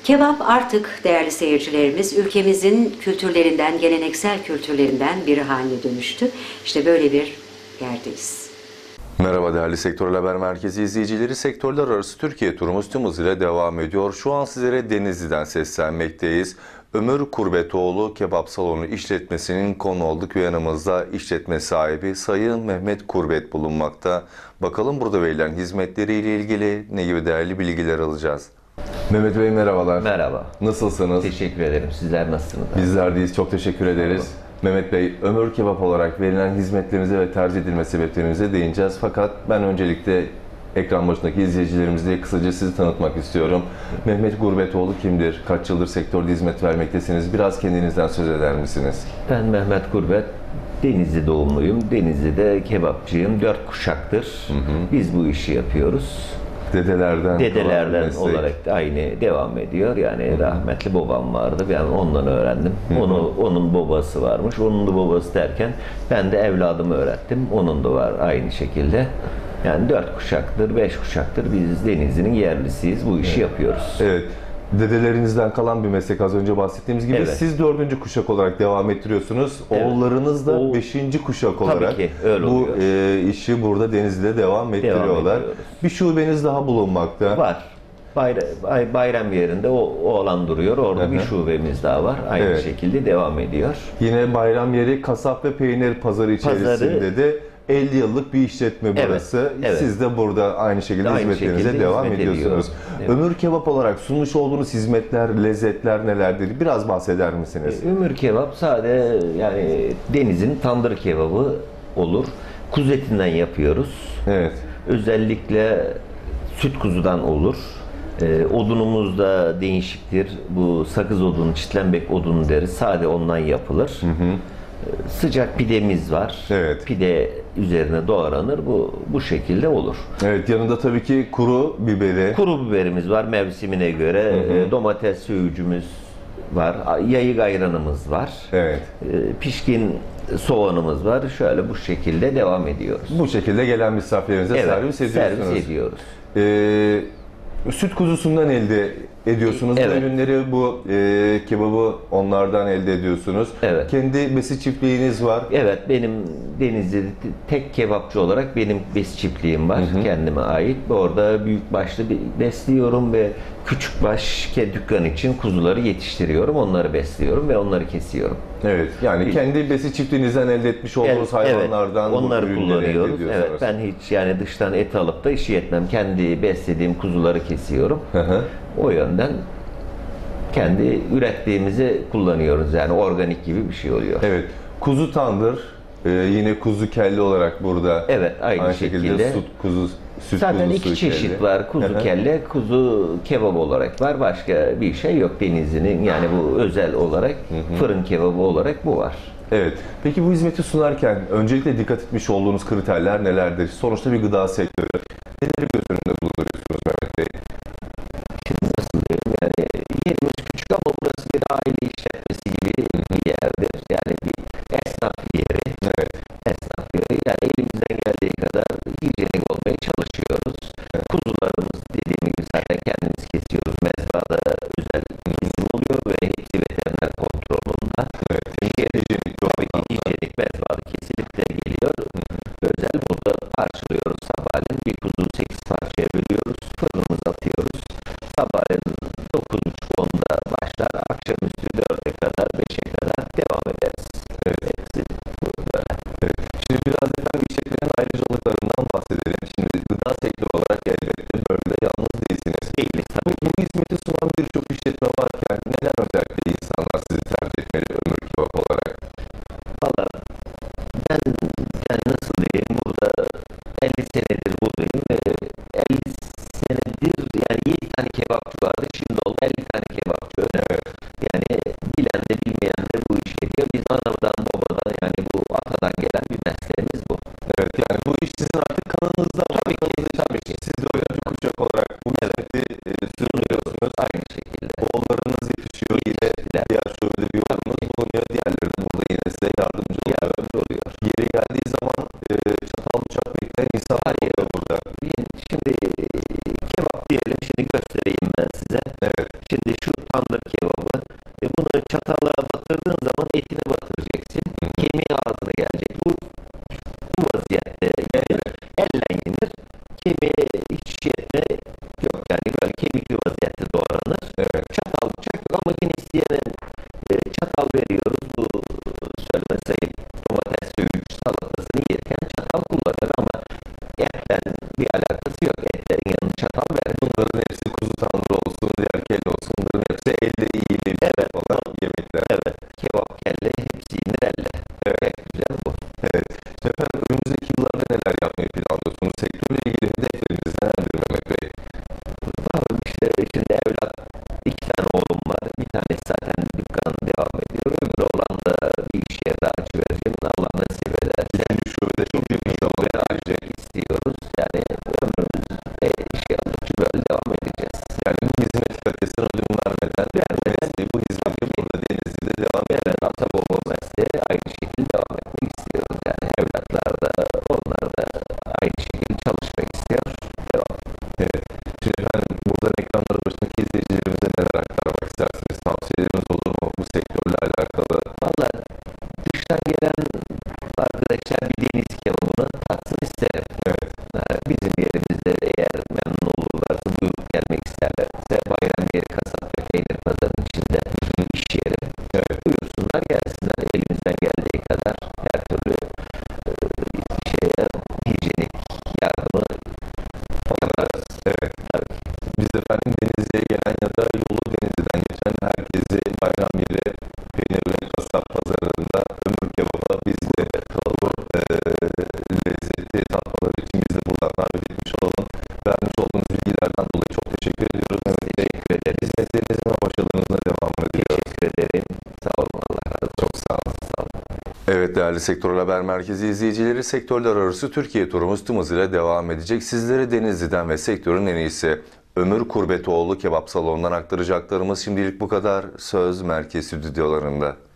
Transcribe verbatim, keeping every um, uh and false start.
Kebap artık değerli seyircilerimiz ülkemizin kültürlerinden, geleneksel kültürlerinden biri haline dönüştü. İşte böyle bir yerdeyiz. Merhaba değerli Sektörel Haber Merkezi izleyicileri. Sektörler arası Türkiye turumuz tüm hızıyla devam ediyor. Şu an sizlere Denizli'den seslenmekteyiz. Ömür Kurbetoğlu Kebap Salonu işletmesinin konu olduk ve yanımızda işletme sahibi Sayın Mehmet Kurbet bulunmakta. Bakalım burada verilen hizmetleriyle ilgili ne gibi değerli bilgiler alacağız. Mehmet Bey merhabalar. Merhaba. Nasılsınız? Teşekkür ederim. Sizler nasılsınız? Bizler deyiz. Çok teşekkür ederiz. Mehmet Bey, Ömür Kebap olarak verilen hizmetlerinize ve tercih edilme sebeplerinize değineceğiz. Fakat ben öncelikle ekran başındaki izleyicilerimizle kısaca sizi tanıtmak istiyorum. Mehmet Kurbetoğlu kimdir? Kaç yıldır sektörde hizmet vermektesiniz? Biraz kendinizden söz eder misiniz? Ben Mehmet Kurbet. Denizli doğumluyum. Denizli'de kebapçıyım. Dört kuşaktır. Hı hı. Biz bu işi yapıyoruz. Dedelerden, Dedelerden olarak da aynı devam ediyor. Yani hı. rahmetli babam vardı. Ben ondan öğrendim. Hı hı. Onu onun babası varmış. Onun da babası derken ben de evladımı öğrettim. Onun da var aynı şekilde. Yani dört kuşaktır, beş kuşaktır biz Denizli'nin yerlisiyiz. Bu işi evet. yapıyoruz. Evet. Dedelerinizden kalan bir meslek az önce bahsettiğimiz gibi. Evet. Siz dördüncü kuşak olarak devam ettiriyorsunuz. Evet. Oğullarınız da o, beşinci kuşak olarak ki, bu e, işi burada Denizli'de devam ettiriyorlar. Devam bir şubeniz daha bulunmakta. Var. Bayram, bayram yerinde o, o alan duruyor. Orada Hı-hı. bir şubemiz daha var. Aynı evet. şekilde devam ediyor. Yine bayram yeri kasap ve peynir pazarı içerisinde Pazarı, de elli yıllık bir işletme burası. Evet, evet. Siz de burada aynı şekilde aynı hizmetlerinize şekilde devam hizmet ediyorsunuz. Evet. Ömür Kebap olarak sunmuş olduğunuz hizmetler, lezzetler nelerdir? Biraz bahseder misiniz? Ömür Kebap sade yani denizin tandır kebabı olur. Kuzu etinden yapıyoruz. Evet. Özellikle süt kuzudan olur. Ee, odunumuz da değişiktir. Bu sakız odunu, çitlenbek odunu deriz. Sade ondan yapılır. Hı hı. Sıcak pidemiz var. Evet. Pide üzerine doğranır. Bu bu şekilde olur. Evet, yanında tabii ki kuru biberi. Kuru biberimiz var mevsimine göre. Hı hı. Domates söğücümüz var. Yayık ayranımız var. Evet. Pişkin soğanımız var. Şöyle bu şekilde devam ediyoruz. Bu şekilde gelen misafirlerinize evet, servis ediyorsunuz. Servis ediyoruz. Ee, Süt kuzusundan elde ediyorsunuz. Evet. Bu ürünleri, bu e, kebabı onlardan elde ediyorsunuz. Evet. Kendi besi çiftliğiniz var. Evet, benim Denizli'de tek kebapçı olarak benim besi çiftliğim var. Hı hı. Kendime ait. Orada büyük başlı besliyorum ve küçük baş dükkan için kuzuları yetiştiriyorum. Onları besliyorum ve onları kesiyorum. Evet. Yani bir, kendi besi çiftliğinizden elde etmiş olduğunuz evet, hayvanlardan evet, onları kullanıyoruz. Evet, ben hiç yani dıştan et alıp da işi etmem. Kendi beslediğim kuzuları kesiyorum. Hı hı. O yönden kendi ürettiğimizi kullanıyoruz. Yani organik gibi bir şey oluyor. Evet. Kuzu tandır, e, yine kuzu kelle olarak burada. Evet, aynı, aynı şekilde. şekilde süt kuzu süt Zaten iki çeşit kelle. var. Kuzu kelle, kuzu kebap olarak var. Başka bir şey yok Denizli'nin. Yani bu özel olarak fırın kebabı olarak bu var. Evet. Peki bu hizmeti sunarken öncelikle dikkat etmiş olduğunuz kriterler nelerdir? Sonuçta bir gıda sektörü. Neleri göz önünde bulunduruyorsunuz Mehmet Bey? Şimdi nasıl diyeyim? Yani yerimiz küçük ama burası bir aile işletmesi gibi bir yerdir. Yani bir esnaf yeri. Evet. Esnaf yeri. Yani elimizden geldiği kadar hijyenik olmaya çalışıyoruz. Evet. Kuzularımız dediğim gibi zaten kendimiz kesiyoruz. Mezbahada özel kesim oluyor ve hepsi veteriner kontrolünde. Evet. Hijyenik, tabii ki hijyenik mezbahada kesilip de geliyor. Özel burada karşılıyoruz sabahleyin. Bir kuzu sekiz parçaya bölüyoruz. Fırınımıza atıyoruz. Sabahleyin dokuz buçuk onda başlar. Akşamüstü dörde kadar, beşe kadar devam ederiz. Evet. Hepsi burada. Evet. Şimdi biraz efendim işletmenin ayrıcalıklarından bahsedelim. Şimdi gıda sektörü olarak elbette bölgede yalnız değilsiniz. Değiliz tabii ki. Bu hizmeti sunan birçok işletme varken neden özellikle insanlar sizi tercih etmeli Ömür Kebap olarak? Valla ben, ben nasıl diyeyim burada elli senedir buradayım ve elli senedir yani yedi tane kebapçı vardı. Şimdi oldu elli tane kebapçı. Evet. Yani bilen de bilmeyen de bu iş ediyor. Biz anadan babadan yani bu atadan gelen bir mesleğimiz bu. Evet, yani bu iş sizin artık kanınızda. Tabii ki. Tabii ki. Siz de dördüncü kuşak olarak bu hizmeti e, sunuyorsunuz. Aynı şekilde. Oğullarınız yetişiyor. Yine diğer şöyle bir oğlunuz bulunuyor. Diğerleri de burada yine size yardımcı oluyor. Yardımcı oluyor. Yeri geldiği zaman e, çatal bıçak bekleyen insanlar oluyor burada. Şimdi kebap diyelim. Şimdi göstereyim ben size. Evet. Şimdi şu Kemiğe hiç şey etme yok. Yani böyle kemikli vaziyette doğranır. Evet. Çatal bıçak yok ama yine isteyene e, çatal veriyoruz. Bu söylemesi sayın domates söğüş salatasını yerken çatal kullanır ama etle bir alakası yok. Etlerin yanına çatal ver. Bunların hepsi kuzu tandır olsun, diğer kelle olsun. Bunların hepsi elde yiyilip Evet. olan yemekler. Evet. Kebap, kelle hepsi yenir elle. Evet. Güzel bu. Evet. Efendim önümüzdeki yıllarda neler yapmayı planlıyorsunuz? Sektörle ilgili hedefleriniz nelerdir Mehmet Bey? Abi işte şimdi evlat iki tane oğlum var. Bir tanesi zaten dükkan devam ediyor. Öbür oğlan da bir iş yeri daha açıvereceğim. Allah nasip eder. Yani şubede çok büyük bir zaman Beraber istiyoruz. Yani ömrümüz e, şey aldıkça böyle devam edeceğiz. Yani bu hizmet kalitesine ödün vermeden bu mesleği, bu hizmeti burada Denizli'de devam Evet, etmek. ata baba mesleği aynı şekilde devam etmek istiyoruz. Yani evlatlar da onlar da aynı şekilde çalışmak istiyor. Devam. Evet. Şimdi efendim burada ekranları başındaki izleyicilerimize neler aktarmak istersiniz? Tavsiyeleriniz olur mu bu sektörle alakalı? Valla dıştan gelen arkadaşlar bir deniz kebabını tatsın isterim. Evet. Yani bizim yerimizde eğer memnun olurlarsa buyurup gelmek isterlerse bayram yeri kasap ve peynir pazarının içinde iş yeri. Evet. Buyursunlar gelsinler elimizden geldiği kadar her türlü e, şeye hijyenik yardımı yaparız. Evet. Tabii. Biz de efendim Denizli'ye gelen ya da yolu Denizli'den geçen herkesi bayram yeri peynir ve kasap pazarlarında ömür kebaba bizde bu e, lezzeti tatmaları için biz de buradan davet etmiş olalım. Vermiş olduğunuz bilgilerden dolayı çok teşekkür ediyoruz. Mehmet Bey, Teşekkür ederim. hizmetlerinizin ve başarılarınızla devamını diliyoruz. Teşekkür ederim. Sağ olun. Allah razı olsun. Çok sağ olun. Sağ olun. Evet değerli Sektör Haber Merkezi izleyicileri, sektörler arası Türkiye turumuz tüm hızıyla devam edecek. Sizlere Denizli'den ve sektörün en iyisi Ömür Kurbetoğlu Kebap Salonu'ndan aktaracaklarımız şimdilik bu kadar. Söz merkez stüdyolarında.